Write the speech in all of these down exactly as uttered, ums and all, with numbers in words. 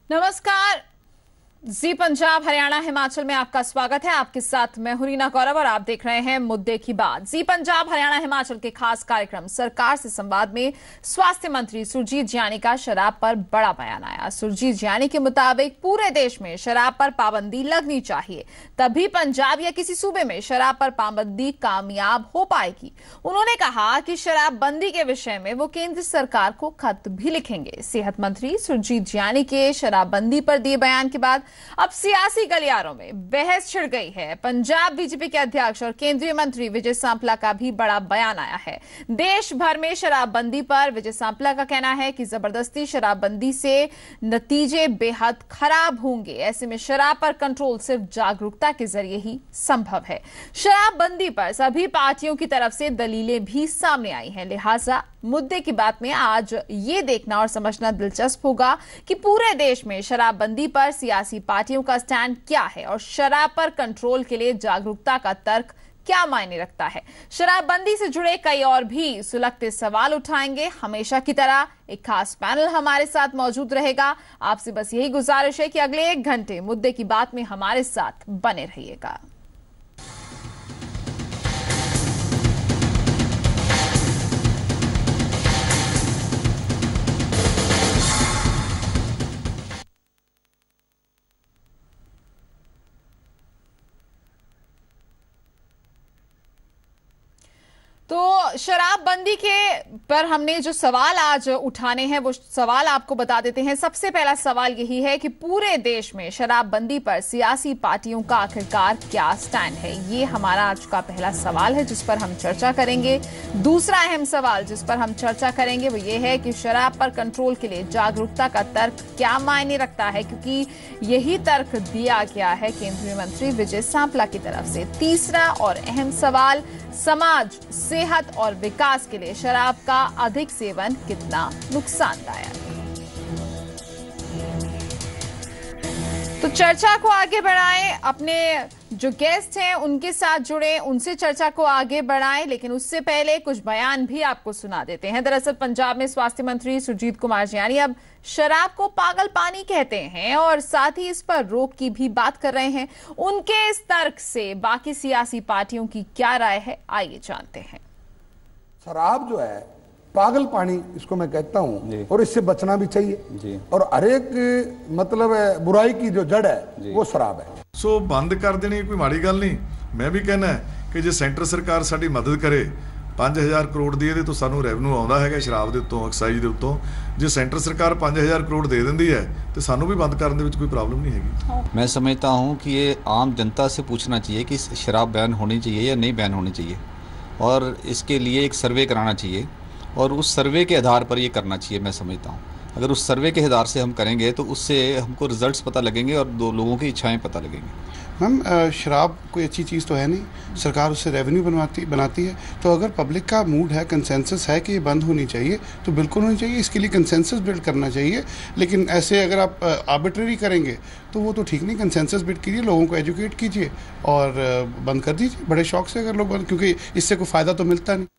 नमस्कार, जी पंजाब हरियाणा हिमाचल में आपका स्वागत है। आपके साथ मैं हूं रीना गौरव और आप देख रहे हैं मुद्दे की बात। जी पंजाब हरियाणा हिमाचल के खास कार्यक्रम सरकार से संवाद में स्वास्थ्य मंत्री सुरजीत जियानी का शराब पर बड़ा बयान आया। सुरजीत जियानी के मुताबिक पूरे देश में शराब पर पाबंदी लगनी चाहिए, तभी पंजाब या किसी सूबे में शराब पर पाबंदी कामयाब हो पाएगी। उन्होंने कहा कि शराबबंदी के विषय में वो केंद्र सरकार को खत भी लिखेंगे। सेहत मंत्री सुरजीत जियानी के शराबबंदी पर दिए बयान के बाद अब सियासी गलियारों में बहस छिड़ गई है। पंजाब बीजेपी के अध्यक्ष और केंद्रीय मंत्री विजय सांपला का भी बड़ा बयान आया है। देश भर में शराबबंदी पर विजय सांपला का कहना है कि जबरदस्ती शराबबंदी से नतीजे बेहद खराब होंगे। ऐसे में शराब पर कंट्रोल सिर्फ जागरूकता के जरिए ही संभव है। शराबबंदी पर सभी पार्टियों की तरफ से दलीलें भी सामने आई हैं, लिहाजा मुद्दे की बात में आज ये देखना और समझना दिलचस्प होगा कि पूरे देश में शराबबंदी पर सियासी पार्टियों का स्टैंड क्या है और शराब पर कंट्रोल के लिए जागरूकता का तर्क क्या मायने रखता है। शराबबंदी से जुड़े कई और भी सुलगते सवाल उठाएंगे। हमेशा की तरह एक खास पैनल हमारे साथ मौजूद रहेगा। आपसे बस यही गुजारिश है कि अगले एक घंटे मुद्दे की बात में हमारे साथ बने रहिएगा। तो शराबबंदी के पर हमने जो सवाल आज उठाने हैं वो सवाल आपको बता देते हैं। सबसे पहला सवाल यही है कि पूरे देश में शराबबंदी पर सियासी पार्टियों का आखिरकार क्या स्टैंड है। ये हमारा आज का पहला सवाल है जिस पर हम चर्चा करेंगे। दूसरा अहम सवाल जिस पर हम चर्चा करेंगे वो ये है कि शराब पर कंट्रोल के लिए जागरूकता का तर्क क्या मायने रखता है, क्योंकि यही तर्क दिया गया है केंद्रीय मंत्री विजय सांपला की तरफ से। तीसरा और अहम सवाल, समाज, सेहत और विकास के लिए शराब का अधिक सेवन कितना नुकसानदायक। तो चर्चा को आगे बढ़ाएं, अपने जो गेस्ट हैं उनके साथ जुड़े, उनसे चर्चा को आगे बढ़ाएं, लेकिन उससे पहले कुछ बयान भी आपको सुना देते हैं। दरअसल पंजाब में स्वास्थ्य मंत्री सुरजीत कुमार जियानी अब शराब को पागल पानी कहते हैं और साथ ही इस पर रोक की भी बात कर रहे हैं। उनके इस तर्क से बाकी सियासी पार्टियों की क्या राय है, आइए जानते हैं। शराब जो है पागल पानी, इसको मैं कहता हूं, और इससे बचना भी चाहिए जी। और हर एक मतलब बुराई की जो जड़ है वो शराब है। सो बंद कर देनी कोई माड़ी गल नहीं। मैं भी कहना है कि जे सेंटर सरकार साडी मदद करे, पांच हज़ार करोड़ ਦੀ ਇਹਦੇ ਤੋਂ ਸਾਨੂੰ ਰੈਵਨਿਊ ਆਉਂਦਾ ਹੈਗਾ ਸ਼ਰਾਬ ਦੇ ਉੱਤੋਂ, ਐਕਸਾਈਜ਼ ਦੇ ਉੱਤੋਂ। ਜੇ सेंटर सरकार पांच हज़ार करोड़ दे ਦਿੰਦੀ ਹੈ तो ਸਾਨੂੰ भी बंद ਕਰਨ ਦੇ ਵਿੱਚ कोई प्रॉब्लम नहीं हैगी। मैं समझता हूँ कि ये आम जनता से पूछना चाहिए कि शराब बैन होनी चाहिए या नहीं बैन होनी चाहिए, और इसके लिए एक सर्वे कराना चाहिए और उस सर्वे के आधार पर ये करना चाहिए। मैं समझता हूँ अगर उस सर्वे के आधार से हम करेंगे तो उससे हमको रिजल्ट्स पता लगेंगे और दो लोगों की इच्छाएं पता लगेंगी। मैम शराब कोई अच्छी चीज़ तो है नहीं, सरकार उससे रेवेन्यू बनवाती बनाती है, तो अगर पब्लिक का मूड है, कंसेंसस है कि ये बंद होनी चाहिए तो बिल्कुल होनी चाहिए। इसके लिए कंसेंसस बिल्ड करना चाहिए, लेकिन ऐसे अगर आप आर्बिट्ररी करेंगे तो वो तो ठीक नहीं। कंसेंसस बिल्ड कीजिए, लोगों को एजुकेट कीजिए और बंद कर दीजिए बड़े शौक से अगर लोग बंद, क्योंकि इससे कोई फ़ायदा तो मिलता नहीं।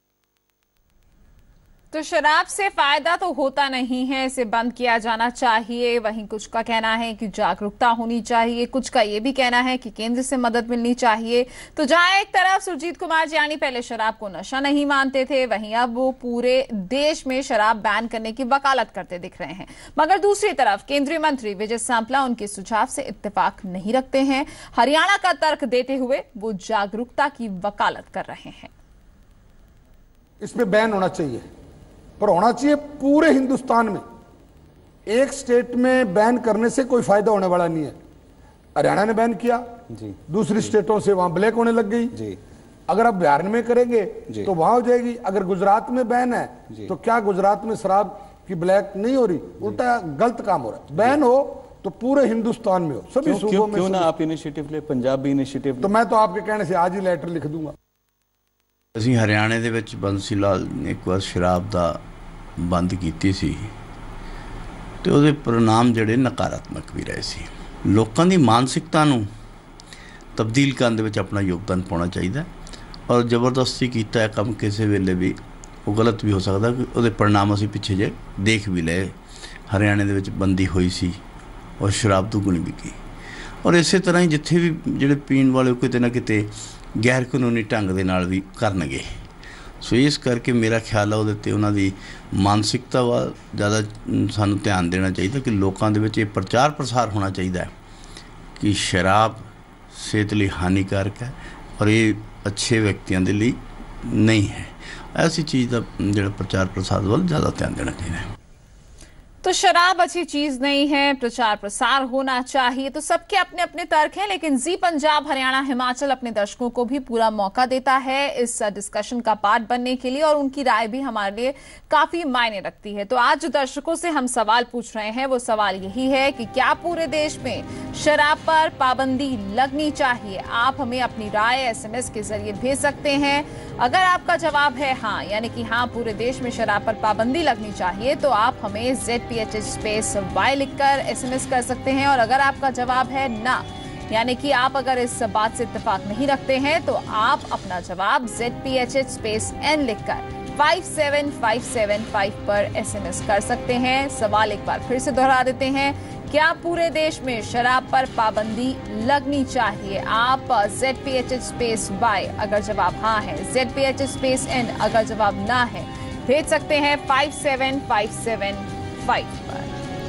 तो शराब से फायदा तो होता नहीं है, इसे बंद किया जाना चाहिए। वहीं कुछ का कहना है कि जागरूकता होनी चाहिए, कुछ का ये भी कहना है कि केंद्र से मदद मिलनी चाहिए। तो जहां एक तरफ सुरजीत कुमार जियानी पहले शराब को नशा नहीं मानते थे, वहीं अब वो पूरे देश में शराब बैन करने की वकालत करते दिख रहे हैं। मगर दूसरी तरफ केंद्रीय मंत्री विजय सांपला उनके सुझाव से इत्तेफाक नहीं रखते हैं। हरियाणा का तर्क देते हुए वो जागरूकता की वकालत कर रहे हैं। इसमें बैन होना चाहिए, पर होना चाहिए पूरे हिंदुस्तान में। एक स्टेट में बैन करने से कोई फायदा होने वाला नहीं है। हरियाणा ने बैन किया जी, दूसरी स्टेटों से वहां ब्लैक होने लग गई जी। अगर आप बिहार में करेंगे तो वहां हो जाएगी। अगर गुजरात में बैन है तो क्या गुजरात में शराब की ब्लैक नहीं हो रही? उल्टा गलत काम हो रहा है। बैन हो तो पूरे हिंदुस्तान में हो, सभी सूबों में। क्यों ना आप इनिशिएटिव ले, पंजाब भी इनिशिएटिव। तो मैं तो आपके कहने से आज ही लेटर लिख दूंगा। ਅਸੀਂ ਹਰਿਆਣੇ ਦੇ ਵਿੱਚ ਬੰਸੀ ਲਾਲ ਨੇ ਇੱਕ ਵਾਰ ਸ਼ਰਾਬ ਦਾ ਬੰਦ ਕੀਤੀ ਸੀ ਤੇ ਉਹਦੇ परिणाम ਜਿਹੜੇ ਨਕਾਰਾਤਮਕ ਵੀ ਰਹੇ ਸੀ। ਲੋਕਾਂ ਦੀ ਮਾਨਸਿਕਤਾ ਨੂੰ ਤਬਦੀਲ ਕਰਨ ਦੇ ਵਿੱਚ ਆਪਣਾ ਯੋਗਦਾਨ ਪਾਉਣਾ ਚਾਹੀਦਾ ਔਰ ਜ਼ਬਰਦਸਤੀ ਕੀਤਾ ਹੈ ਕੰਮ ਕਿਸੇ ਵੇਲੇ ਵੀ ਉਹ ਗਲਤ ਵੀ ਹੋ ਸਕਦਾ ਕਿ ਉਹਦੇ परिणाम ਅਸੀਂ ਪਿੱਛੇ ਜੇ ਦੇਖ ਵੀ ਲਏ। ਹਰਿਆਣੇ ਦੇ ਵਿੱਚ ਬੰਦੀ ਹੋਈ ਸੀ और शराब दोगुनी विकी। और इस तरह ही जिथे भी ਜਿਹੜੇ ਪੀਣ ਵਾਲੇ ਕਿਤੇ ਨਾ ਕਿਤੇ ਗੈਰ ਕਾਨੂੰਨੀ ਢੰਗ ਦੇ ਨਾਲ ਵੀ ਕਰਨਗੇ। ਸੋ ਇਸ ਕਰਕੇ ਮੇਰਾ ਖਿਆਲ ਆ ਉਹਦੇ 'ਤੇ ਉਹਨਾਂ ਦੀ ਮਾਨਸਿਕਤਾ ਵਾ ਜ਼ਿਆਦਾ ਸਾਨੂੰ ਧਿਆਨ ਦੇਣਾ ਚਾਹੀਦਾ ਕਿ ਲੋਕਾਂ ਦੇ ਵਿੱਚ ਇਹ ਪ੍ਰਚਾਰ ਪ੍ਰਸਾਰ ਹੋਣਾ ਚਾਹੀਦਾ ਕਿ ਸ਼ਰਾਬ ਸਿਹਤ ਲਈ ਹਾਨੀਕਾਰਕ ਹੈ ਔਰ ਇਹ ਅੱਛੇ ਵਿਅਕਤੀਆਂ ਦੇ ਲਈ नहीं है। ऐसी चीज़ का जो प्रचार प्रसार वाल ज़्यादा ध्यान देना चाहिए। तो शराब अच्छी चीज नहीं है, प्रचार प्रसार होना चाहिए, तो सबके अपने अपने तर्क हैं, लेकिन जी पंजाब हरियाणा हिमाचल अपने दर्शकों को भी पूरा मौका देता है इस डिस्कशन का पार्ट बनने के लिए और उनकी राय भी हमारे लिए काफी मायने रखती है। तो आज जो दर्शकों से हम सवाल पूछ रहे हैं वो सवाल यही है कि क्या पूरे देश में शराब पर पाबंदी लगनी चाहिए? आप हमें अपनी राय एसएमएस के जरिए भेज सकते हैं। अगर आपका जवाब है हाँ, यानी कि हाँ पूरे देश में शराब पर पाबंदी लगनी चाहिए, तो आप हमें Z P H space Y लिखकर एसएमएस कर सकते हैं। और अगर आपका जवाब है ना, यानी कि आप अगर इस बात से इत्तेफाक नहीं रखते हैं, तो आप अपना जवाब Z P H space N लिखकर five seven five seven five पर एसएमएस कर सकते हैं। सवाल एक बार फिर से दोहरा देते हैं, क्या पूरे देश में शराब पर पाबंदी लगनी चाहिए? आप Z P H space Y अगर जवाब हाँ है, Z P H space N अगर जवाब ना है, भेज सकते हैं five seven five seven five पर।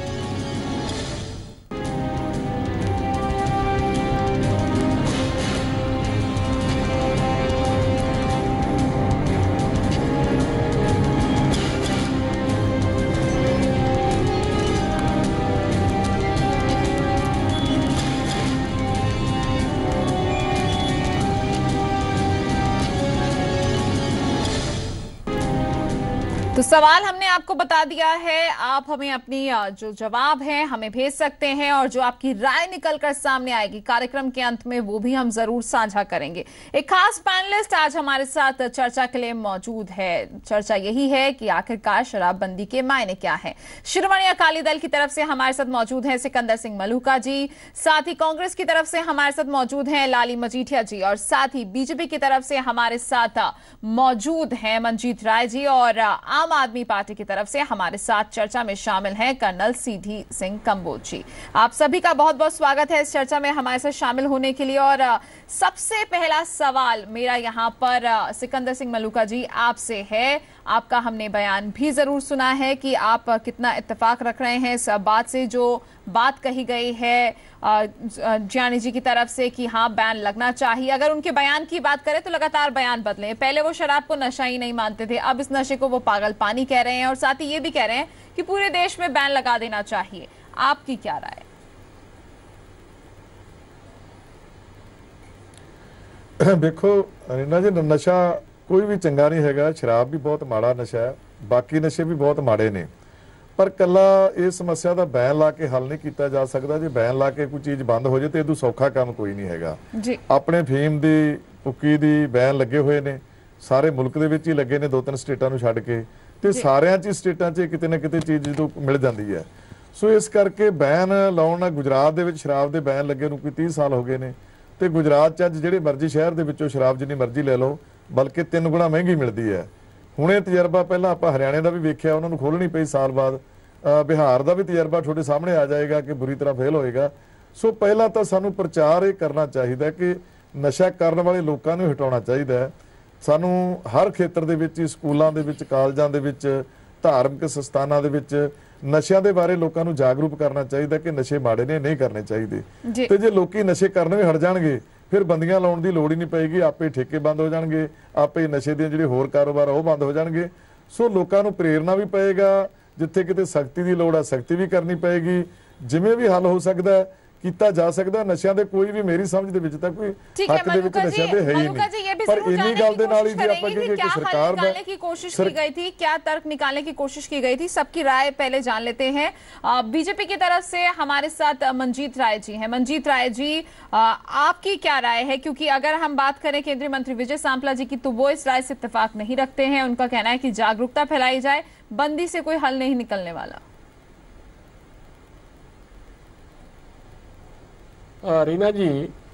तो सवाल हमने आपको बता दिया है, आप हमें अपनी जो जवाब है हमें भेज सकते हैं और जो आपकी राय निकलकर सामने आएगी कार्यक्रम के अंत में वो भी हम जरूर साझा करेंगे। एक खास पैनलिस्ट आज हमारे साथ चर्चा के लिए मौजूद है। चर्चा यही है कि आखिरकार शराबबंदी के मायने क्या है। शिरोमणि अकाली दल की तरफ से हमारे साथ मौजूद है सिकंदर सिंह मलूका जी, साथ ही कांग्रेस की तरफ से हमारे साथ मौजूद है लाली मजीठिया जी और साथ ही बीजेपी की तरफ से हमारे साथ मौजूद है मंजीत राय जी और आम आदमी पार्टी की तरफ से हमारे साथ चर्चा में शामिल हैं कर्नल सीधी सिंह कंबोज जी। आप सभी का बहुत बहुत स्वागत है इस चर्चा में हमारे साथ शामिल होने के लिए। और सबसे पहला सवाल मेरा यहाँ पर सिकंदर सिंह मलूका जी आपसे है। आपका हमने बयान भी जरूर सुना है कि आप कितना इत्तेफाक रख रहे हैं इस बात से जो बात कही गई है जियानी जी की तरफ से कि हाँ बैन लगना चाहिए। अगर उनके बयान की बात करें तो लगातार बयान बदले, पहले वो शराब को नशा ही नहीं मानते थे, अब इस नशे को वो पागल पानी कह रहे हैं और साथ ही ये भी कह रहे हैं कि पूरे देश में बैन लगा देना चाहिए। आपकी क्या राय? देखो रीना जी, नशा कोई भी चंगा नहीं है, शराब भी बहुत माड़ा नशा है, बाकी नशे भी बहुत माड़े ने, पर कला इस समस्या का बैन ला के हल नहीं किया जा सकता। जो बैन ला के कोई चीज़ बंद हो जाए तो इदू सौखा काम कोई नहीं है। अपने फीम की पुक्की की बैन लगे हुए ने, सारे मुल्क के विच ही लगे ने, दो तीन स्टेटां नूं छड्ड के, ते सारियां च स्टेटां च किते ना किते चीज़ जो मिल जाती है। सो इस करके बैन लाउण, गुजरात दे विच शराब के बैन लगे नूं कोई तीस साल हो गए ने, ते गुजरात च अज जिहड़े मर्जी शहर दे विचों शराब जिन्नी मर्जी ले लो, बल्कि तीन गुणा महंगी मिलती है। हुणे तजर्बा पहला आप हरियाणे का भी वेख्या, उन्होंने खोलनी पई साल बाद, बिहार का भी तजर्बा थोड़े सामने आ जाएगा कि बुरी तरह फेल होएगा। सो पहला तो सानू प्रचार ये करना चाहिए कि नशा करने वाले लोगों को हटाना चाहिए। सानू हर खेत्र दे विच, स्कूलों दे विच, कालजां दे विच, धार्मिक संस्थानां दे विच नशियां दे बारे लोगों को जागरूक करना चाहिए कि नशे माड़े ने, नहीं करने चाहिए। तो जे लोग नशे करने भी हट जाएंगे फिर बंदियां लाउण दी लोड़ ही नहीं पेगी, आपे ठेके बंद हो जाएंगे, आपे नशे दी जिहड़े होर कारोबार वो बंद हो जाएंगे। सो लोगों को प्रेरणा भी पएगा, जिथे किते सख्ती की लोड़ है सख्ती भी करनी पएगी, जिवें भी हल हो सकता है किया जा सकता। नशियां दे कोई भी मेरी समझ दे विच तां कोई हक दे विच नशियां दे है ही नहीं, पर इन्नी गल दे नाल ही जे आपां कहिए कि सरकार निकालने की कोशिश की गई थी, क्या तर्क निकालने की कोशिश की गई थी, सबकी राय पहले जान लेते हैं। बीजेपी की तरफ से हमारे साथ मंजीत राय जी हैं। मंजीत राय जी, आपकी क्या राय है? क्योंकि अगर हम बात करें केंद्रीय मंत्री विजय सांपला जी की तो वो इस राय से इत्तेफाक नहीं रखते हैं। उनका कहना है कि जागरूकता फैलाई जाए, बंदी से कोई हल नहीं निकलने वाला। रीना जी,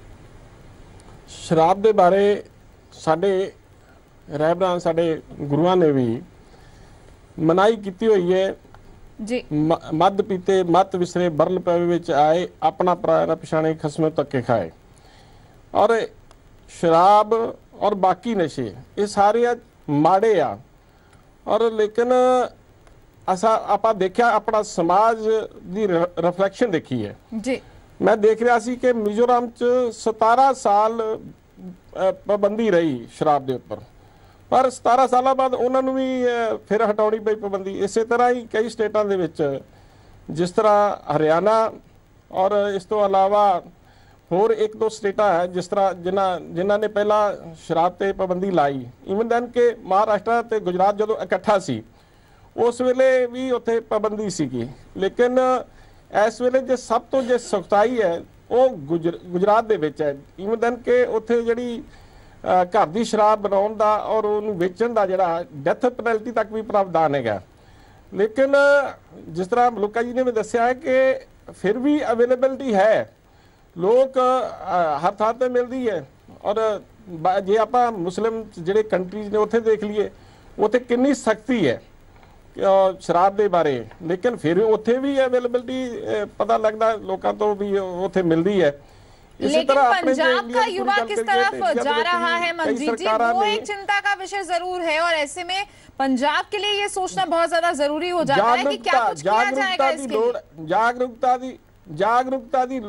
शराब के बारे साडे रहबरां साडे गुरुआं ने भी मनाही की हुई है ਜੀ ਮਦ ਪੀਤੇ ਮਤ ਵਿਸਰੇ ਬਰਲ ਪਵੇ ਵਿੱਚ ਆਏ ਆਪਣਾ ਪਰਾਇਆ ਪਛਾਣੇ ਖਸਮੇ ਧੱਕੇ ਖਾਏ। ਔਰ ਸ਼ਰਾਬ ਔਰ ਬਾਕੀ ਨਸ਼ੇ ਇਹ ਸਾਰੇ ਆ ਮਾੜੇ ਆ। ਔਰ ਲੇਕਿਨ ਅਸਾਂ ਆਪਾਂ ਦੇਖਿਆ ਆਪਣਾ ਸਮਾਜ ਦੀ ਰਿਫਲੈਕਸ਼ਨ ਦੇਖੀ ਹੈ ਜੀ। ਮੈਂ ਦੇਖ ਰਿਹਾ ਸੀ ਕਿ ਮਿਜ਼ੋਰਮ ਚ ਸਤਾਰਾਂ ਸਾਲ ਪਾਬੰਦੀ ਰਹੀ ਸ਼ਰਾਬ ਦੇ ਉੱਪਰ, ਪਰ ਸਤਾਰਾਂ ਸਾਲਾਂ ਬਾਅਦ ਉਹਨਾਂ ਨੂੰ ਵੀ ਫਿਰ ਹਟਾਉਣੀ ਪਈ ਪਾਬੰਦੀ। ਇਸੇ ਤਰ੍ਹਾਂ ਹੀ ਕਈ ਸਟੇਟਾਂ ਦੇ ਵਿੱਚ, ਜਿਸ ਤਰ੍ਹਾਂ ਹਰਿਆਣਾ ਔਰ ਇਸ ਤੋਂ ਇਲਾਵਾ ਹੋਰ ਇੱਕ ਦੋ ਸਟੇਟਾਂ ਹੈ ਜਿਸ ਤਰ੍ਹਾਂ ਜਿਨ੍ਹਾਂ ਜਿਨ੍ਹਾਂ ਨੇ ਪਹਿਲਾਂ ਸ਼ਰਾਬ ਤੇ ਪਾਬੰਦੀ ਲਾਈ। ਈਵਨ ਦੈਨ ਕਿ ਮਹਾਰਾਸ਼ਟਰ ਤੇ ਗੁਜਰਾਤ ਜਦੋਂ ਇਕੱਠਾ ਸੀ ਉਸ ਵੇਲੇ ਵੀ ਉੱਥੇ ਪਾਬੰਦੀ ਸੀਗੀ। ਲੇਕਿਨ ਇਸ ਵੇਲੇ ਜੇ ਸਭ ਤੋਂ ਜੇ ਸਖਤਾਈ ਹੈ ਉਹ ਗੁਜਰ ਗੁਜਰਾਤ ਦੇ ਵਿੱਚ ਹੈ। ਈਵਨ ਦੈਨ ਕਿ ਉੱਥੇ ਜਿਹੜੀ ਘਰ ਦੀ ਸ਼ਰਾਬ ਬਣਾਉਣ ਦਾ ਔਰ ਉਹਨੂੰ ਵੇਚਣ ਦਾ ਜਿਹੜਾ ਡੈਥ ਪੈਨਲਟੀ ਤੱਕ ਵੀ ਪ੍ਰਾਵਧਾਨ ਹੈਗਾ। ਲੇਕਿਨ ਜਿਸ ਤਰ੍ਹਾਂ ਮਲੂਕਾ ਜੀ ਨੇ ਵੀ ਦੱਸਿਆ ਹੈ ਕਿ ਫਿਰ ਵੀ ਅਵੇਲੇਬਿਲਿਟੀ ਹੈ, ਲੋਕ ਹਰ ਥਾਂ ਤੇ ਮਿਲਦੀ ਹੈ। ਔਰ ਜੇ ਆਪਾਂ ਮੁਸਲਿਮ ਜਿਹੜੇ ਕੰਟਰੀਜ਼ ਨੇ ਉੱਥੇ ਦੇਖ ਲਈਏ ਉੱਥੇ ਕਿੰਨੀ ਸਖਤੀ ਹੈ ਸ਼ਰਾਬ ਦੇ ਬਾਰੇ, ਲੇਕਿਨ ਫਿਰ ਉੱਥੇ ਵੀ ਅਵੇਲੇਬਿਲਿਟੀ पता लगता लोगों तो भी उथे मिलती है। लेकिन पंजाब का युवा किस तरफ जा रहा है मनजीत जी, वो एक चिंता का विषय जरूर है। और ऐसे में पंजाब के लिए ये सोचना बहुत ज्यादा जरूरी हो जाता है कि क्या कुछ किया जाएगा इसके लिए। जागरूकता दी जागरूकता दी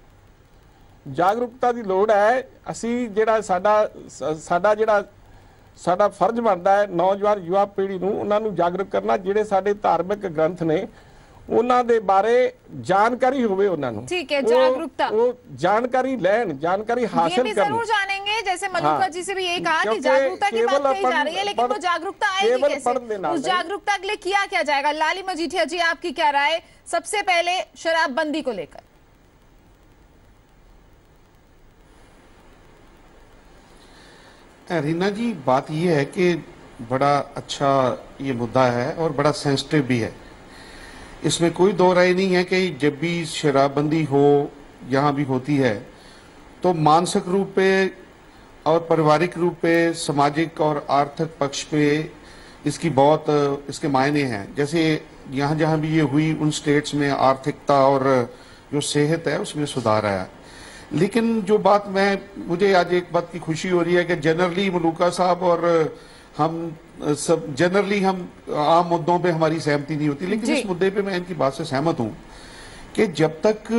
जागरूकता दी लोड़ है। असी जेड़ा साडा साडा जेड़ा साडा फर्ज बनता है नौजवान युवा पीढ़ी नूं उन्हां नूं जागरूक करना, जिहड़े साडे धार्मिक ग्रंथ ने उन्हां दे बारे जानकारी होवे उन्हां नूं। ठीक है, जागरूकता वो जानकारी लैन, जानकारी हासिल करनी। ये भी जरूर जानेंगे, जैसे मलूका हाँ। जी से भी यही कहा कि जागरूकता की बात कही जा रही है, लेकिन वो जागरूकता आएगी कैसे, उस जागरूकता के लिए किया क्या जाएगा। लाली मजीठिया जी, आपकी क्या राय सबसे पहले शराबबंदी को लेकर? रीना जी, बात यह है कि बड़ा अच्छा ये मुद्दा है और बड़ा सेंसिटिव भी है। इसमें कोई दो राय नहीं है कि जब भी शराबबंदी हो, यहाँ भी होती है, तो मानसिक रूप पे और पारिवारिक रूप पे, सामाजिक और आर्थिक पक्ष पे इसकी बहुत इसके मायने हैं। जैसे यहाँ जहाँ भी ये हुई उन स्टेट्स में आर्थिकता और जो सेहत है उसमें सुधार आया। लेकिन जो बात मैं मुझे आज एक बात की खुशी हो रही है कि जनरली मलूका साहब और हम सब जनरली हम आम मुद्दों पे हमारी सहमति नहीं होती, लेकिन इस मुद्दे पे मैं इनकी बात से सहमत हूँ कि जब तक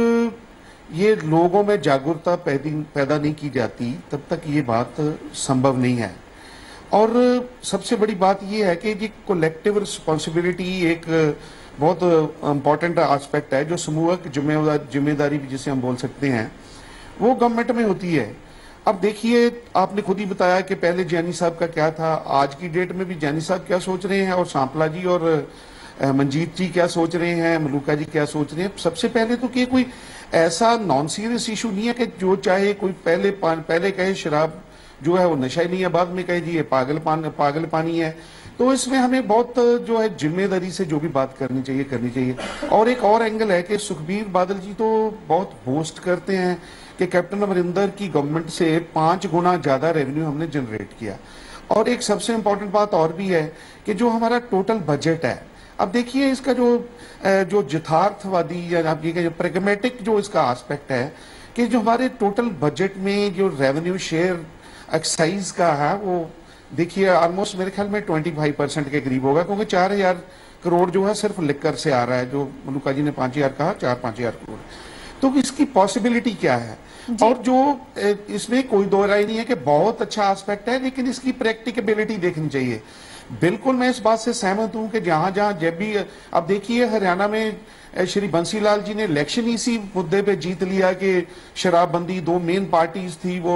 ये लोगों में जागरूकता पैदा नहीं की जाती तब तक ये बात संभव नहीं है। और सबसे बड़ी बात ये है कि ये कलेक्टिव रिस्पॉन्सिबिलिटी एक बहुत इम्पॉर्टेंट एस्पेक्ट है, जो समूहक जिम्मेदारी भी जिसे हम बोल सकते हैं, वो गवर्नमेंट में होती है। अब देखिए, आपने खुद ही बताया कि पहले जैनी साहब का क्या था, आज की डेट में भी जैनी साहब क्या सोच रहे हैं और सांपला जी और मंजीत जी क्या सोच रहे हैं, मलूका जी क्या सोच रहे हैं। सबसे पहले तो कि कोई ऐसा नॉन सीरियस इशू नहीं है कि जो चाहे कोई पहले पहले कहे शराब जो है वो नशा ही नहीं है, बाद में कहे जी ये पागल पान पागल पानी है। तो इसमें हमें बहुत जो है जिम्मेदारी से जो भी बात करनी चाहिए करनी चाहिए। और एक और एंगल है कि सुखबीर बादल जी तो बहुत बोस्ट करते हैं कि कैप्टन अमरिंदर की गवर्नमेंट से पांच गुना ज्यादा रेवेन्यू हमने जनरेट किया। और एक सबसे इंपॉर्टेंट बात और भी है कि जो हमारा टोटल बजट है, अब देखिए इसका जो जो यथार्थवादी या आप ये प्रेगमेटिक जो इसका एस्पेक्ट है कि जो हमारे टोटल बजट में जो रेवेन्यू शेयर एक्साइज का है वो देखिए ऑलमोस्ट मेरे ख्याल में पच्चीस परसेंट के करीब होगा, क्योंकि चार हजार करोड़ जो है सिर्फ लिकर से आ रहा है। जो मलूका जी ने पांच हजार कहा, चार पांच हजार करोड़, तो इसकी पॉसिबिलिटी क्या है। और जो इसमें कोई दो राय नहीं है कि बहुत अच्छा एस्पेक्ट है, लेकिन इसकी प्रैक्टिकेबिलिटी देखनी चाहिए। बिल्कुल मैं इस बात से सहमत हूं कि जहां जहां जब भी, अब देखिए हरियाणा में श्री बंसीलाल जी ने इलेक्शन इसी मुद्दे पे जीत लिया कि शराबबंदी, दो मेन पार्टीज थी वो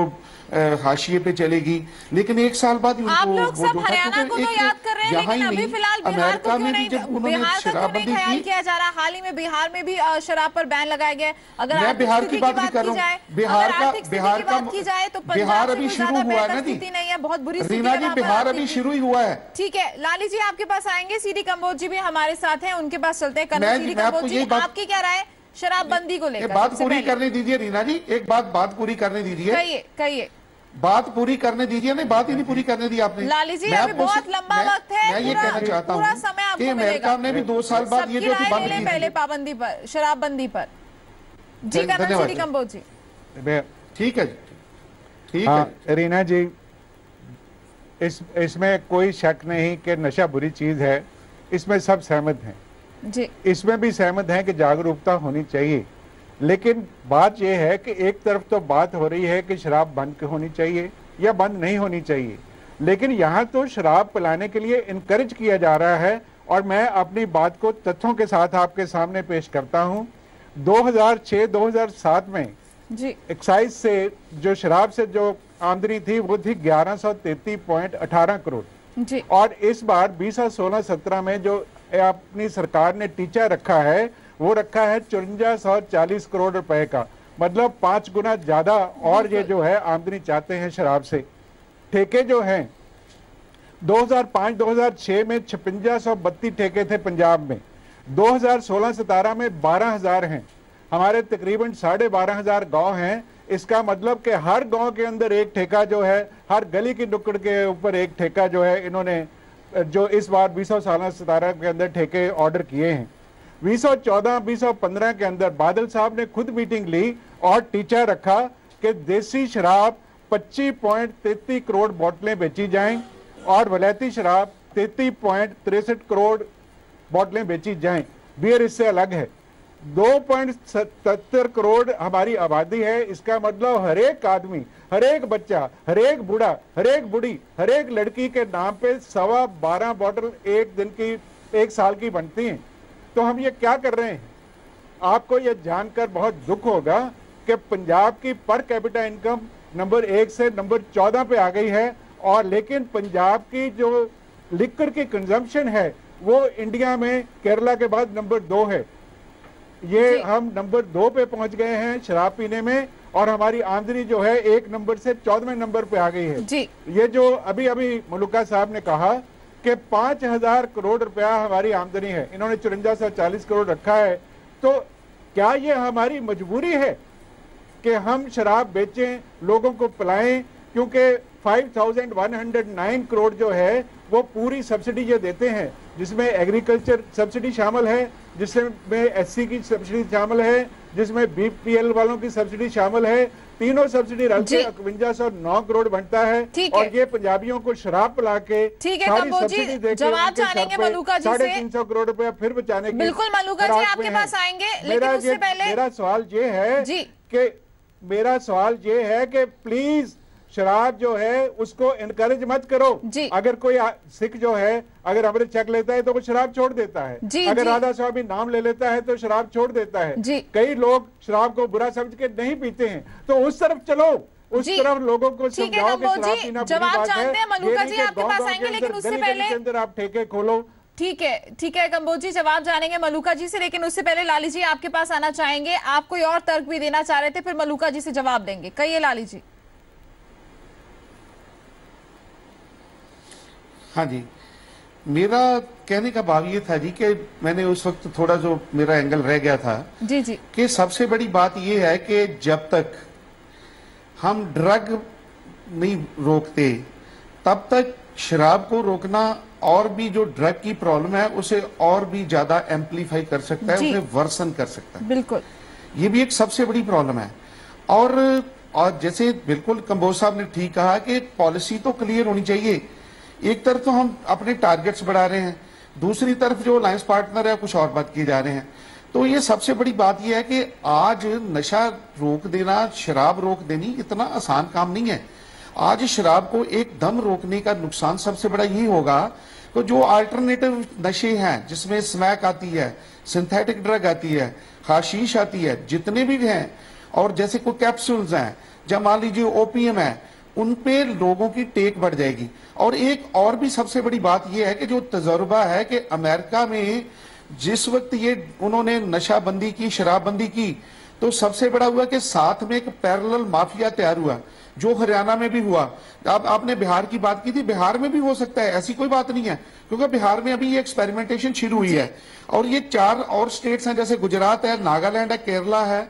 हाशिए पे चलेगी, लेकिन एक साल बाद आप लोग सब हरियाणा को तो याद कर रहे हैं, लेकिन अभी फिलहाल बिहार को क्यों नहीं, बिहार का क्यों नहीं ख्याल किया जा रहा। हाल ही में बिहार में भी शराब पर बैन लगाया गया। अगर मैं बिहार की बात की कर रहा हूँ, बिहार का बिहार का की जाए तो बिहार अभी शुरू हुआ है ना जी, नहीं है, बहुत बुरी रीना जी, बिहार अभी शुरू ही हुआ है। ठीक है, लाली जी आपके पास आएंगे, सीडी कंबोज जी भी हमारे साथ हैं, उनके पास चलते हैं। सीडी कंबोज जी, आपकी क्या राय शराबबंदी को लेकर? बात पूरी करने दीजिए रीना जी, एक बात बात पूरी करने दीजिए। कहिए कहिए। बात पूरी करने दीजिए। नहीं, बात ही नहीं पूरी करने दी आपने। लाली जी, मैं अभी आपको बहुत सिर्फ- लंबा मैं- वक्त है, मैं ये पूरा- कहना चाहता पूरा हूँ समय आपको कि अमेरिका मिलेगा। ने भी दो साल बाद ये सबकी जो राय थी ले बंद लें की पहले थी। पाबंदी पर, शराबबंदी पर। जी धन्यवाद करण श्री जी। कंबोज जी। ठीक है जी, ठीक हाँ, है। रीना जी, इस इसमें कोई शक नहीं कि नशा बुरी चीज है, इसमें सब सहमत हैं जी। इसमें भी सहमत हैं कि जागरूकता होनी चाहिए, लेकिन बात यह है कि एक तरफ तो बात हो रही है कि शराब बंद होनी चाहिए या बंद नहीं होनी चाहिए, लेकिन यहाँ तो शराब पिलाने के लिए इनकरेज किया जा रहा है। और मैं अपनी बात को तथ्यों के साथ आपके सामने पेश करता हूँ। दो हज़ार छह दो हज़ार सात में जी एक्साइज से जो शराब से जो आमदनी थी वो थी ग्यारह सौ तैतीस पॉइंट अठारह करोड़ जी। और इस बार बीस सोलह सत्रह में जो अपनी सरकार ने टीचा रखा है वो रखा है चौरंजा सौ चालीस करोड़ रुपए का, मतलब पांच गुना ज्यादा। और ये जो है आमदनी चाहते हैं शराब से। ठेके जो हैं दो हज़ार पाँच दो हज़ार छह में छप्पन सौ बत्तीस ठेके थे पंजाब में, दो हज़ार सोलह सतारह में बारह हजार हैं। हमारे तकरीबन साढ़े बारह हजार गाँव हैं। इसका मतलब कि हर गांव के अंदर एक ठेका जो है, हर गली की नुक्कड़ के ऊपर एक ठेका जो है इन्होंने जो इस बार बीस सौ सोलह सतारह के अंदर ठेके ऑर्डर किए हैं। बीस सौ चौदह बीस सौ पंद्रह के अंदर बादल साहब ने खुद मीटिंग ली और टीचा रखा कि देसी शराब पच्चीस पॉइंट तैतीस करोड़ बोतलें बेची जाएं और वलैती शराब तैतीस पॉइंट तिरसठ करोड़ बोतलें बेची जाएं। बियर इससे अलग है। दो पॉइंट सत्तर करोड़ हमारी आबादी है। इसका मतलब हर एक आदमी, हर एक बच्चा, हर एक बूढ़ा, हर एक बूढ़ी, हर एक लड़की के नाम पे सवा बारह बोतल एक दिन की, एक साल की बनती हैं। तो हम ये क्या कर रहे हैं? आपको ये जानकर बहुत दुख होगा कि पंजाब की पर कैपिटा इनकम नंबर एक से नंबर चौदह पे आ गई है, और लेकिन पंजाब की जो लिकर की कंजम्पशन है वो इंडिया में केरला के बाद नंबर दो है। ये हम नंबर दो पे पहुंच गए हैं शराब पीने में, और हमारी आमदनी जो है एक नंबर से चौदहवें नंबर पे आ गई है जी। ये जो अभी अभी मलूका साहब ने कहा कि पांच हजार करोड़ रुपया हमारी आमदनी है, इन्होंने चुरंजा सौ चालीस करोड़ रखा है। तो क्या ये हमारी मजबूरी है कि हम शराब बेचें, लोगों को पिलाएं? क्योंकि पाँच हज़ार एक सौ नौ करोड़ जो है वो पूरी सब्सिडी ये देते हैं, जिसमें एग्रीकल्चर सब्सिडी शामिल है, जिसमें एससी की सब्सिडी शामिल है, जिसमें बीपीएल वालों की सब्सिडी शामिल है। तीनों सब्सिडी रलके इक्यावन सौ नौ करोड़ बनता है। और ये पंजाबियों को शराब पिला के ठीक है कंबोज जी, जवाब जानेंगे मलूका जी से। साढ़े तीन सौ करोड़ रुपया फिर बचाने के बिल्कुल मलूका जी आपके पास आएंगे, लेकिन उससे पहले मेरा सवाल ये है जी कि मेरा सवाल ये है कि प्लीज शराब जो है उसको इनकरेज मत करो जी। अगर कोई सिख जो है अगर अमृत छक लेता है तो वो शराब छोड़ देता है जी, अगर जी। राधा स्वामी नाम ले लेता है तो शराब छोड़ देता है जी। कई लोग शराब को बुरा समझ के नहीं पीते हैं, तो उस तरफ चलो, उस तरफ लोगों को समझाओ कि शराब पीना बुरी बात है। मलूका जी आपके पास आएंगे, लेकिन उससे पहले अंदर आप ठेके खोलो। ठीक है ठीक है कंबोज जी, जवाब जानेंगे मलूका जी से, लेकिन उससे पहले लाली जी आपके पास आना चाहेंगे। आप कोई और तर्क भी देना चाह रहे थे, फिर मलूका जी से जवाब देंगे। कहिए लाली जी। हाँ जी, मेरा कहने का भाव ये था जी कि मैंने उस वक्त थोड़ा जो मेरा एंगल रह गया था जी जी कि सबसे बड़ी बात ये है कि जब तक हम ड्रग नहीं रोकते तब तक शराब को रोकना और भी जो ड्रग की प्रॉब्लम है उसे और भी ज्यादा एम्पलीफाई कर सकता है, उसे वर्सन कर सकता है। बिल्कुल, ये भी एक सबसे बड़ी प्रॉब्लम है। और और जैसे बिल्कुल कंबोज साहब ने ठीक कहा कि पॉलिसी तो क्लियर होनी चाहिए। एक तरफ तो हम अपने टारगेट्स बढ़ा रहे हैं, दूसरी तरफ जो अलायंस पार्टनर है कुछ और बात किए जा रहे हैं। तो ये सबसे बड़ी बात यह है कि आज नशा रोक देना, शराब रोक देनी इतना आसान काम नहीं है। आज शराब को एकदम रोकने का नुकसान सबसे बड़ा यही होगा तो जो अल्टरनेटिव नशे हैं जिसमें स्मैक आती है, सिंथेटिक ड्रग आती है, हाशीश आती है, जितने भी हैं, और जैसे कोई कैप्सूल्स हैं, जब मान लीजिए ओपीएम है, उन पे लोगों की टेक बढ़ जाएगी। और एक और भी सबसे बड़ी बात यह है कि जो तजुर्बा है कि अमेरिका में जिस वक्त ये उन्होंने नशाबंदी की, शराबबंदी की, तो सबसे बड़ा हुआ कि साथ में एक पैरेलल माफिया तैयार हुआ जो हरियाणा में भी हुआ। आप, आपने बिहार की बात की थी, बिहार में भी हो सकता है, ऐसी कोई बात नहीं है, क्योंकि बिहार में अभी ये एक्सपेरिमेंटेशन शुरू हुई है। और ये चार और स्टेट्स हैं जैसे गुजरात है, नागालैंड है, केरला है,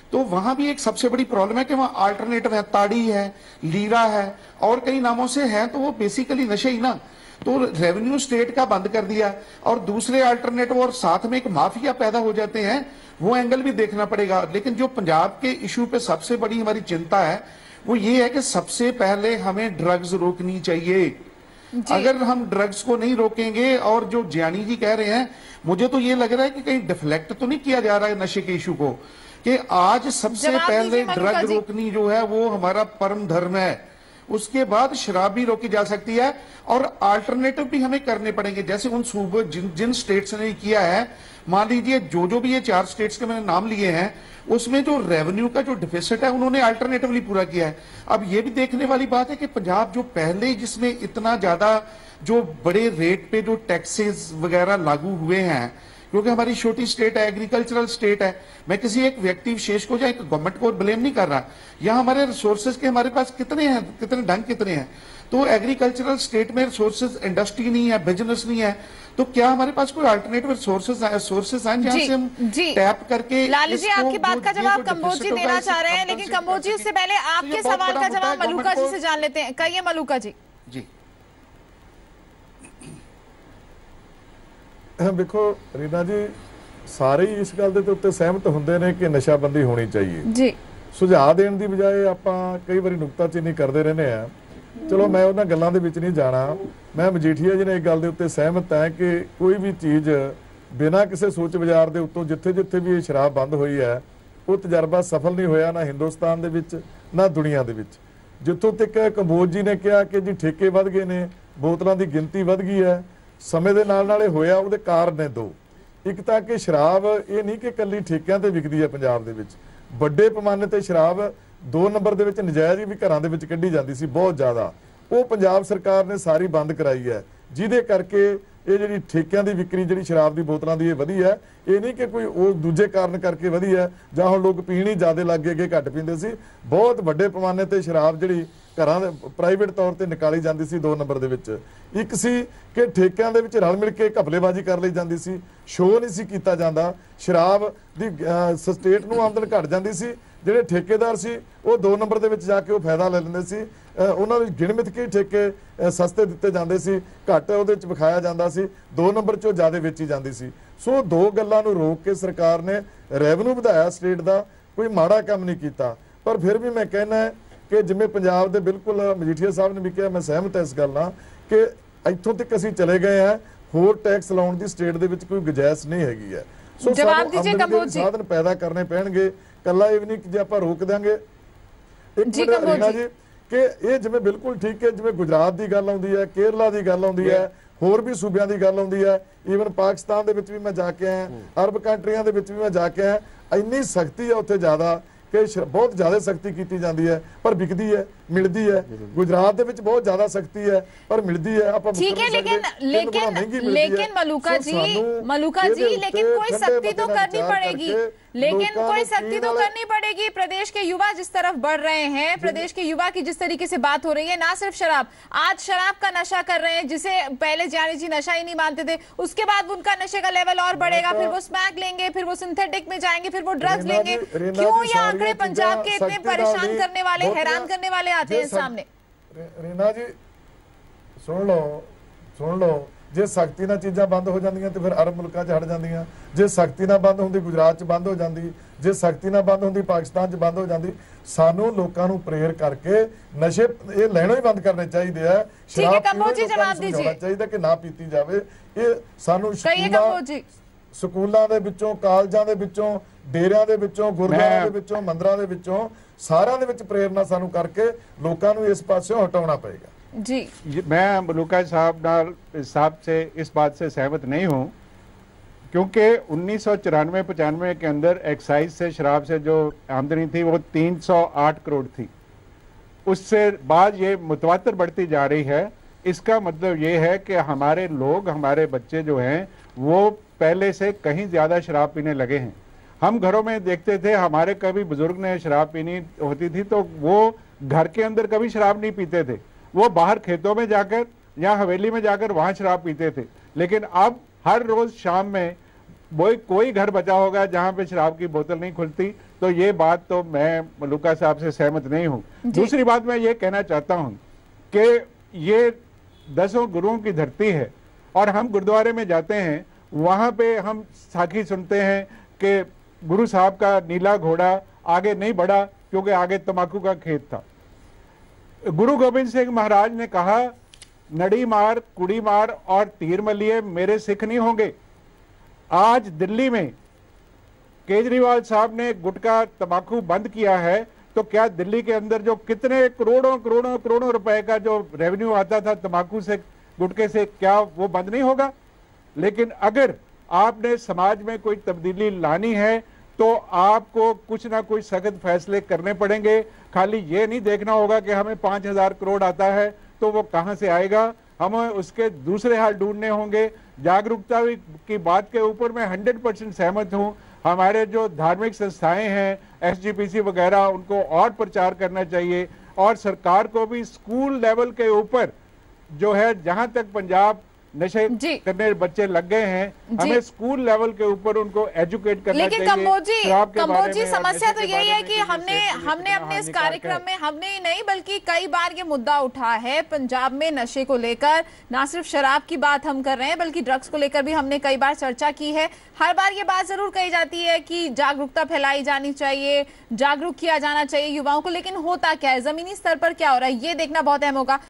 तो वहां भी एक सबसे बड़ी प्रॉब्लम है कि वहां अल्टरनेटिव है, ताड़ी है, लीरा है और कई नामों से है, तो वो बेसिकली नशे ही ना। तो रेवेन्यू स्टेट का बंद कर दिया और दूसरे अल्टरनेटिव और साथ में एक माफिया पैदा हो जाते हैं, वो एंगल भी देखना पड़ेगा। लेकिन जो पंजाब के इशू पे सबसे बड़ी हमारी चिंता है वो ये है कि सबसे पहले हमें ड्रग्स रोकनी चाहिए। अगर हम ड्रग्स को नहीं रोकेंगे, और जो ज्ञानी जी कह रहे हैं, मुझे तो ये लग रहा है कि कहीं डिफ्लेक्ट तो नहीं किया जा रहा है नशे के इशू को, कि आज सबसे पहले ड्रग रोकनी जो है वो हमारा परम धर्म है, उसके बाद शराब भी रोकी जा सकती है और अल्टरनेटिव भी हमें करने पड़ेंगे। जैसे उन सूबों जिन जिन स्टेट्स ने किया है, मान लीजिए जो जो भी ये चार स्टेट्स के मैंने नाम लिए हैं, उसमें जो रेवेन्यू का जो डिफिसिट है उन्होंने अल्टरनेटिवली पूरा किया है। अब ये भी देखने वाली बात है कि पंजाब जो पहले जिसमें इतना ज्यादा जो बड़े रेट पे जो टैक्सेस वगैरह लागू हुए हैं, क्योंकि हमारी छोटी स्टेट है, एग्रीकल्चरल स्टेट है, मैं किसी एक व्यक्ति विशेष को या एक गवर्नमेंट को ब्लेम नहीं कर रहा, यहाँ हमारे रिसोर्सेज के हमारे पास कितने हैं, कितने ढंग कितने हैं। तो एग्रीकल्चरल स्टेट में रिसोर्सेज, इंडस्ट्री नहीं है, बिजनेस नहीं है, तो क्या हमारे पास कोई अल्टरनेटिव रिसोर्सेज सोर्सेज हैं जहाँ से हम टैप करके। लाली जी, आपकी बात का जवाब कंबोज जी देना चाह रहे हैं, लेकिन कंबोज जी उससे पहले आपके सवाल का जवाब मलूका जी से जान लेते हैं। कहिए मलूका जी। जी देखो रीना जी, ਸਾਰੇ ਹੀ ਇਸ ਗੱਲ ਦੇ ਉੱਤੇ ਸਹਿਮਤ ਹੁੰਦੇ ਨੇ ਕਿ ਨਸ਼ਾਬੰਦੀ ਹੋਣੀ ਚਾਹੀਏ ਜੀ। ਸੁਝਾਅ ਦੇਣ ਦੀ ਬਜਾਏ ਆਪਾਂ ਕਈ ਵਾਰੀ ਨੁਕਤਾਚੀਨੀ ਕਰਦੇ ਰਹਿੰਦੇ ਆ। ਚਲੋ ਮੈਂ ਉਹਨਾਂ ਗੱਲਾਂ ਦੇ ਵਿੱਚ ਨਹੀਂ ਜਾਣਾ। ਮੈਂ ਮਜੀਠੀਆ ਜੀ ਨੇ ਇੱਕ ਗੱਲ ਦੇ ਉੱਤੇ ਸਹਿਮਤ ਹੈ ਕਿ ਕੋਈ ਵੀ ਚੀਜ਼ ਬਿਨਾਂ ਕਿਸੇ ਸੋਚ ਵਿਚਾਰ ਦੇ ਉੱਤੋਂ ਜਿੱਥੇ ਜਿੱਥੇ ਵੀ ਇਹ ਸ਼ਰਾਬ ਬੰਦ ਹੋਈ ਹੈ, ਉਹ ਤਜਰਬਾ ਸਫਲ ਨਹੀਂ ਹੋਇਆ, ਨਾ ਹਿੰਦੁਸਤਾਨ ਦੇ ਵਿੱਚ ਨਾ ਦੁਨੀਆ ਦੇ ਵਿੱਚ। ਜਿੱਥੋਂ ਤੱਕ ਕੰਬੋਜ ਜੀ ਨੇ ਕਿਹਾ ਕਿ ਜੀ ਠੇਕੇ ਵੱਧ ਗਏ ਨੇ, ਬੋਤਲਾਂ ਦੀ ਗਿਣਤੀ ਵੱਧ ਗਈ ਹੈ, ਸਮੇਂ ਦੇ ਨਾਲ ਨਾਲ ਇਹ ਹੋਇਆ, ਉਹਦੇ ਕਾਰਨ ਨੇ ਦੋ। ਇੱਕ ਤਾਂ ਕਿ ਸ਼ਰਾਬ ਇਹ ਨਹੀਂ ਕਿ ਕੱਲੀ ਠੇਕਿਆਂ ਤੇ ਵਿਕਦੀ ਹੈ ਪੰਜਾਬ ਦੇ ਵਿੱਚ, ਵੱਡੇ ਪੈਮਾਨੇ ਤੇ ਸ਼ਰਾਬ ਦੋ ਨੰਬਰ ਦੇ ਵਿੱਚ ਨਜਾਇਜ਼ ਵੀ ਘਰਾਂ ਦੇ ਵਿੱਚ ਕੱਢੀ ਜਾਂਦੀ ਸੀ ਬਹੁਤ ਜ਼ਿਆਦਾ। ਉਹ ਪੰਜਾਬ ਸਰਕਾਰ ਨੇ ਸਾਰੀ ਬੰਦ ਕਰਾਈ ਹੈ, ਜਿਹਦੇ ਕਰਕੇ ਇਹ ਜਿਹੜੀ ਠੇਕਿਆਂ ਦੀ ਵਿਕਰੀ ਜਿਹੜੀ ਸ਼ਰਾਬ ਦੀ ਬੋਤਲਾਂ ਦੀ ਇਹ ਵਧੀ ਹੈ। ਇਹ ਨਹੀਂ ਕਿ ਕੋਈ ਉਹ ਦੂਜੇ ਕਾਰਨ ਕਰਕੇ ਵਧੀ ਹੈ, ਜਾਂ ਹੁਣ ਲੋਕ ਪੀਣ ਹੀ ਜ਼ਿਆਦਾ ਲੱਗ ਗਏ, ਘੱਟ ਪੀਂਦੇ ਸੀ। ਬਹੁਤ ਵੱਡੇ ਪੈਮਾਨੇ ਤੇ ਸ਼ਰਾਬ ਜਿਹੜੀ ਘਰਾਂ ਦੇ ਪ੍ਰਾਈਵੇਟ ਤੌਰ ਤੇ ਨਿਕਾਲੀ ਜਾਂਦੀ ਸੀ ਦੋ ਨੰਬਰ ਦੇ ਵਿੱਚ। ਇੱਕ ਸੀ ਕਿ ਠੇਕਿਆਂ ਦੇ ਵਿੱਚ ਰਲ ਮਿਲ ਕੇ ਘਪਲੇਬਾਜ਼ੀ ਕਰ ਲਈ ਜਾਂਦੀ ਸੀ, ਸ਼ੋਅ ਨਹੀਂ ਸੀ ਕੀਤਾ ਜਾਂਦਾ, ਸ਼ਰਾਬ ਦੀ ਸਟੇਟ ਨੂੰ ਆਮਦਨ ਘਟ ਜਾਂਦੀ ਸੀ, ਜਿਹੜੇ ਠੇਕੇਦਾਰ ਸੀ ਉਹ ਦੋ ਨੰਬਰ ਦੇ ਵਿੱਚ ਜਾ ਕੇ ਉਹ ਫਾਇਦਾ ਲੈ ਲੈਂਦੇ ਸੀ। ਉਹਨਾਂ ਨੂੰ ਗਿਣਮਿਤ ਕੇ ਠੇਕੇ ਸਸਤੇ ਦਿੱਤੇ ਜਾਂਦੇ ਸੀ, ਘੱਟ ਉਹਦੇ ਵਿੱਚ ਵਿਖਾਇਆ ਜਾਂਦਾ ਸੀ, ਦੋ ਨੰਬਰ 'ਚੋਂ ਜ਼ਿਆਦਾ ਵੇਚੀ ਜਾਂਦੀ ਸੀ। ਸੋ ਦੋ ਗੱਲਾਂ ਨੂੰ ਰੋਕ ਕੇ ਸਰਕਾਰ ਨੇ ਰੈਵਨਿਊ ਵਧਾਇਆ ਸਟੇਟ ਦਾ, ਕੋਈ ਮਾੜਾ ਕੰਮ ਨਹੀਂ ਕੀਤਾ। ਪਰ ਫਿਰ ਵੀ ਮੈਂ ਕਹਿਣਾ ਕਿ ਜਿਵੇਂ ਪੰਜਾਬ ਦੇ ਬਿਲਕੁਲ ਮਜੀਠੀਆ ਸਾਹਿਬ ਨੇ ਵੀ ਕਿਹਾ, ਮੈਂ ਸਹਿਮਤ ਹਾਂ ਇਸ ਗੱਲ ਨਾਲ ਕਿ ਇੱਥੋਂ ਤੱਕ ਅਸੀਂ ਚਲੇ ਗਏ ਹਾਂ, ਹੋਰ ਟੈਕਸ ਲਾਉਣ ਦੀ ਸਟੇਟ ਦੇ ਵਿੱਚ ਕੋਈ ਗੁੰਜਾਇਸ਼ ਨਹੀਂ ਹੈਗੀ ਹੈ। ਸੋ ਸਾਨੂੰ ਆਮਦਨੀ ਦੇ ਸਾਧਨ ਪੈਦਾ ਕਰਨੇ ਪੈਣਗੇ, ਕੱਲਾ ਇਹ ਵੀ ਨਹੀਂ ਕਿ ਜੇ ਆਪਾਂ ਰੋਕ ਦਾਂਗੇ। ਇੱਕ ਮਿੰਟ ਰੀਨਾ ਜੀ, ਕਿ ਇਹ ਜਿਵੇਂ ਬਿਲਕੁਲ ਠੀਕ ਹੈ, ਜਿਵੇਂ ਗੁਜਰਾਤ ਦੀ ਗੱਲ ਆਉਂਦੀ ਹੈ, ਕੇਰਲਾ ਦੀ ਗੱਲ ਆਉਂਦੀ ਹੈ, ਹੋਰ ਵੀ ਸੂਬਿਆਂ ਦੀ ਗੱਲ ਆਉਂਦੀ ਹੈ, ਈਵਨ ਪਾਕਿਸਤਾਨ ਦੇ ਵਿੱਚ ਵੀ ਮੈਂ ਜਾ ਕੇ ਆਇਆ, ਅਰਬ ਕੰਟਰੀਆਂ ਦੇ ਵਿੱਚ ਵੀ ਮੈਂ ਜਾ ਕੇ ਆਇਆ, ਇੰਨੀ ਸਖਤੀ ਹੈ ਉੱਥੇ ਜ਼ਿਆਦਾ ਕਿ ਬਹੁਤ ਜ਼ਿਆਦਾ ਸਖਤੀ ਕੀਤੀ ਜਾਂਦੀ ਹੈ, ਪਰ ਵਿਕਦੀ ਹੈ, ਮਿਲਦੀ है। गुजरात में बहुत ज्यादा सख्ती है पर मिलती है। आप ठीक है, लेकिन लेकिन लेकिन मलूका जी मलूका जी लेकिन कोई सख्ती तो करनी पड़ेगी, लेकिन कोई सख्ती तो करनी पड़ेगी। प्रदेश के युवा जिस तरफ बढ़ रहे हैं, प्रदेश के युवा की जिस तरीके से बात हो रही है, ना सिर्फ शराब, आज शराब का नशा कर रहे हैं, जिसे पहले जानी जी नशा ही नहीं मानते थे, उसके बाद उनका नशे का लेवल और बढ़ेगा, फिर वो स्मैक लेंगे, फिर वो सिंथेटिक में जाएंगे, फिर वो ड्रग्स लेंगे। क्यों ये आंकड़े पंजाब के इतने परेशान करने वाले, हैरान करने वाले आते हैं सामने? रीना जी सुन लो सुन लो जे सख्ती ਨਾਲ ਚੀਜ਼ਾਂ ਬੰਦ ਹੋ ਜਾਂਦੀਆਂ ਤੇ ਫਿਰ ਅਰਬ ਮੁਲਕਾਂ 'ਚ ਹਟ ਜਾਂਦੀਆਂ, ਜੇ ਸਖਤੀ ਨਾਲ ਬੰਦ ਹੁੰਦੀ ਗੁਜਰਾਤ 'ਚ ਬੰਦ ਹੋ ਜਾਂਦੀ, ਜੇ ਸਖਤੀ ਨਾਲ ਬੰਦ ਹੁੰਦੀ ਪਾਕਿਸਤਾਨ 'ਚ ਬੰਦ ਹੋ ਜਾਂਦੀ। ਸਾਨੂੰ ਲੋਕਾਂ ਨੂੰ ਪ੍ਰੇਰ ਕਰਕੇ ਨਸ਼ੇ ਇਹ ਲੈਣੋਂ ਹੀ ਬੰਦ ਕਰਨੇ ਚਾਹੀਦੇ ਆ। ਸ਼ਰਾਬ ਪੀਣਾ ਚਾਹੀਦਾ ਕਿ ਨਾ ਪੀਤੀ ਜਾਵੇ। ਇਹ ਸਾਨੂੰ ਸਕੂਲਾਂ ਦੇ ਵਿੱਚੋਂ, ਕਾਲਜਾਂ ਦੇ ਵਿੱਚੋਂ, ਡੇਰਿਆਂ ਦੇ ਵਿੱਚੋਂ, ਗੁਰਦੁਆਰਿਆਂ ਦੇ ਵਿੱਚੋਂ, ਮੰਦਰਾਂ ਦੇ ਵਿੱਚੋਂ, ਸਾਰਿਆਂ ਦੇ ਵਿੱਚ ਪ੍ਰੇਰਨਾ ਸਾਨੂੰ ਕਰਕੇ ਲੋਕਾਂ ਨੂੰ ਇਸ ਪਾਸਿਓਂ ਹਟਾਉਣਾ ਪਏਗਾ। जी मैं मलूका साहब नाल साहब से इस बात से सहमत नहीं हूँ, क्योंकि उन्नीस सौ चौरानवे पचानवे के अंदर एक्साइज से शराब से जो आमदनी थी वो तीन सौ आठ करोड़ थी। उससे बाद ये मुतवातर बढ़ती जा रही है। इसका मतलब ये है कि हमारे लोग, हमारे बच्चे जो हैं वो पहले से कहीं ज़्यादा शराब पीने लगे हैं। हम घरों में देखते थे, हमारे कभी बुजुर्ग ने शराब पीनी होती थी तो वो घर के अंदर कभी शराब नहीं पीते थे, वो बाहर खेतों में जाकर या हवेली में जाकर वहाँ शराब पीते थे। लेकिन अब हर रोज़ शाम में वो कोई घर बचा होगा जहां पे शराब की बोतल नहीं खुलती। तो ये बात तो मैं मलूका साहब से सहमत नहीं हूं। दूसरी बात मैं ये कहना चाहता हूं कि ये दसों गुरुओं की धरती है और हम गुरुद्वारे में जाते हैं, वहां पे हम साखी सुनते हैं कि गुरु साहब का नीला घोड़ा आगे नहीं बढ़ा क्योंकि आगे तंबाकू का खेत था। गुरु गोविंद सिंह महाराज ने कहा, नड़ी मार, कुड़ी मार और तीर मलिए, मेरे सिख नहीं होंगे। आज दिल्ली में केजरीवाल साहब ने गुटखा तंबाकू बंद किया है, तो क्या दिल्ली के अंदर जो कितने करोड़ों करोड़ों करोड़ों रुपए का जो रेवेन्यू आता था तंबाकू से, गुटखे से, क्या वो बंद नहीं होगा? लेकिन अगर आपने समाज में कोई तब्दीली लानी है तो आपको कुछ ना कुछ सख्त फैसले करने पड़ेंगे। खाली ये नहीं देखना होगा कि हमें पांच हजार करोड़ आता है तो वो कहां से आएगा, हमें उसके दूसरे हाल ढूंढने होंगे। जागरूकता की बात के ऊपर मैं हंड्रेड परसेंट सहमत हूं। हमारे जो धार्मिक संस्थाएं हैं, एस जी पी सी वगैरह, उनको और प्रचार करना चाहिए और सरकार को भी स्कूल लेवल के ऊपर जो है, जहां तक पंजाब नशे करने बच्चे लग गए हैं, हमें स्कूल लेवल के ऊपर उनको एजुकेट करना लेकिन चाहिए। कंबोजी कंबोजी समस्या तो यही है कि हमने हमने अपने इस कार्यक्रम में, हमने ही नहीं बल्कि कई बार ये मुद्दा उठा है पंजाब में नशे को लेकर। ना सिर्फ शराब की बात हम कर रहे हैं बल्कि ड्रग्स को लेकर भी हमने कई बार चर्चा की है। हर बार ये बात जरूर कही जाती है कि जागरूकता फैलाई जानी चाहिए, जागरूक किया जाना चाहिए युवाओं को, लेकिन होता क्या है, जमीनी स्तर पर क्या हो रहा है, ये देखना बहुत अहम होगा।